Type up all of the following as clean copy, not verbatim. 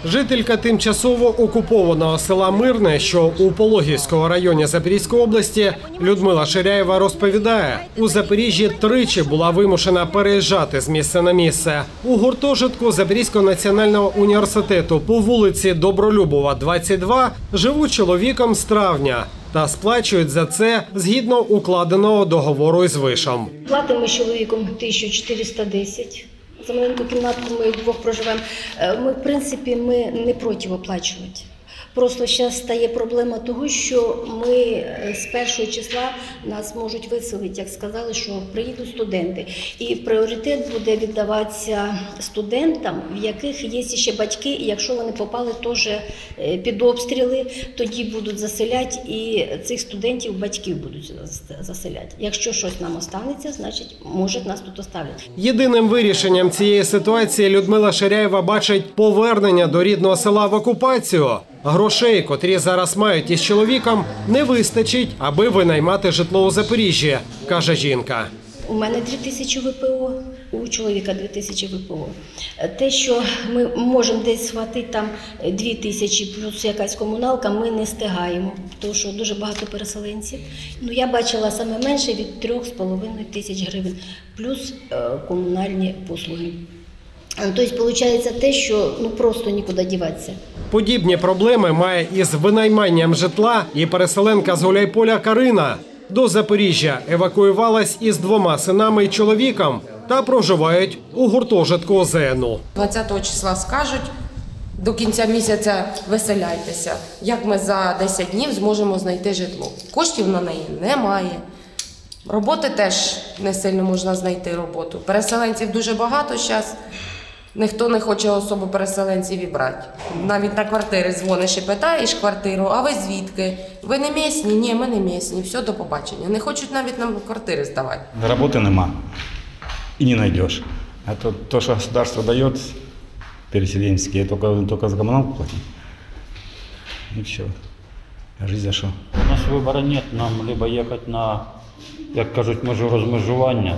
Жителька тимчасово окупованого села Мирне, що у Пологівському районі Запорізької області, Людмила Ширяєва розповідає, у Запоріжжі тричі була вимушена переїжджати з місця на місце. У гуртожитку Запорізького національного університету по вулиці Добролюбова, 22, живуть чоловіком з травня та сплачують за це згідно укладеного договору із вишом. Платимо з чоловіком 1410. За маленьку кімнатку ми вдвох проживемо. Ми, в принципі, не проти оплачувати. Просто зараз стає проблема того, що ми з першого числа нас можуть виселити, як сказали, що приїдуть студенти. І пріоритет буде віддаватися студентам, в яких є ще батьки, і якщо вони попали теж під обстріли, тоді будуть заселяти, і цих студентів батьків будуть заселяти. Якщо щось нам останеться, значить, може нас тут оставлять. Єдиним вирішенням цієї ситуації Людмила Ширяєва бачить повернення до рідного села в окупацію. Грошей, котрі зараз мають із чоловіком, не вистачить, аби винаймати житло у Запоріжжі, каже жінка. У мене 3000 ВПО, у чоловіка 2000 ВПО. Те, що ми можемо десь схватити там 2000 плюс якась комуналка, ми не встигаємо, тому що дуже багато переселенців. Я бачила саме менше від 3500 гривень, плюс комунальні послуги. Тобто, виходить те, що просто нікуди діватися. Подібні проблеми має із винайманням житла і переселенка з Гуляйполя Карина. До Запоріжжя евакуювалась із 2 синами і чоловіком та проживають у гуртожитку ЗНУ. 20 числа скажуть, до кінця місяця виселяйтеся. Як ми за 10 днів зможемо знайти житло? Коштів на неї немає. Роботи теж не сильно можна знайти роботу. Переселенців дуже багато зараз. Ніхто не хоче особо переселенців і брати. Навіть на квартири дзвониш і питаєш квартиру, а ви звідки? Ви не місні? Ні, ми не місні. Все, до побачення. Не хочуть навіть нам квартири здавати. Роботи нема і не знайдеш. А то, що государство дає переселенські, тільки за комуналку платить. І все. А життя за що? У нас вибору немає, нам либо їхати на, як кажуть, розмежування,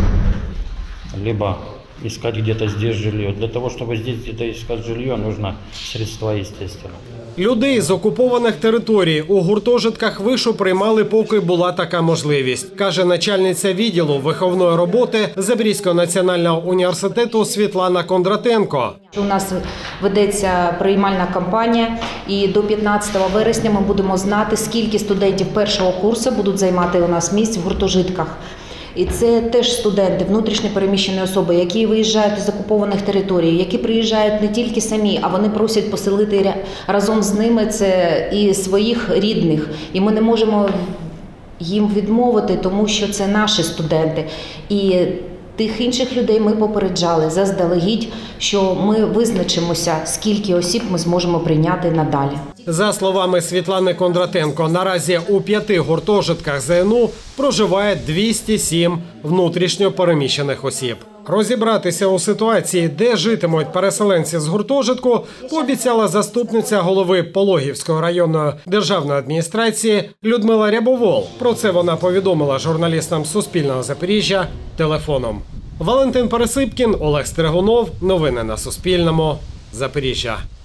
либо искать где-то здесь жилье. Для того, чтобы здесь где-то искать жилье, нужно средства, естественно. Людей з окупованих територій у гуртожитках вишу приймали, поки була така можливість, каже начальниця відділу виховної роботи Запорізького національного університету Світлана Кондратенко. У нас ведеться приймальна кампанія, і до 15 вересня ми будемо знати, скільки студентів першого курсу будуть займати у нас місць в гуртожитках. І це теж студенти, внутрішньо переміщені особи, які виїжджають з окупованих територій, які приїжджають не тільки самі, а вони просять поселити разом з ними це і своїх рідних. І ми не можемо їм відмовити, тому що це наші студенти. І тих інших людей ми попереджали заздалегідь, що ми визначимося, скільки осіб ми зможемо прийняти надалі. За словами Світлани Кондратенко, наразі у 5 гуртожитках ЗНУ проживає 207 внутрішньо переміщених осіб. Розібратися у ситуації, де житимуть переселенці з гуртожитку, пообіцяла заступниця голови Пологівської районної державної адміністрації Людмила Рябовол. Про це вона повідомила журналістам Суспільного Запоріжжя телефоном. Валентин Пересипкін, Олег Стригунов. Новини на Суспільному. Запоріжжя.